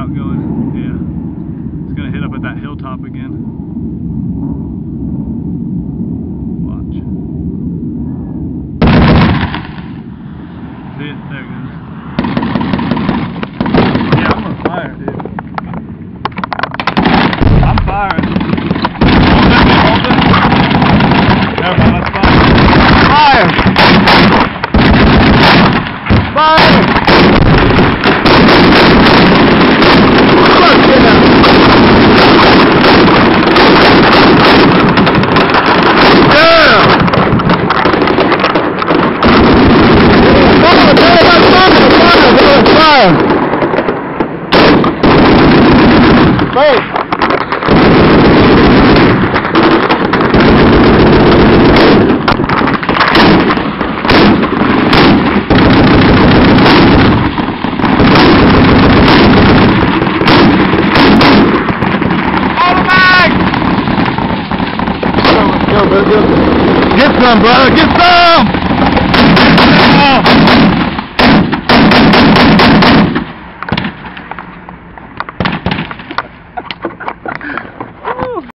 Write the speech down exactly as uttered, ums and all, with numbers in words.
route going. Yeah. It's going to hit up at that hilltop again. Watch. See it? There it goes. Yeah, I'm going to fire, dude. I'm firing. Hold it, hold it. Never mind, let's fire. Fire! Fire! Wait. Get some, brother. Get some.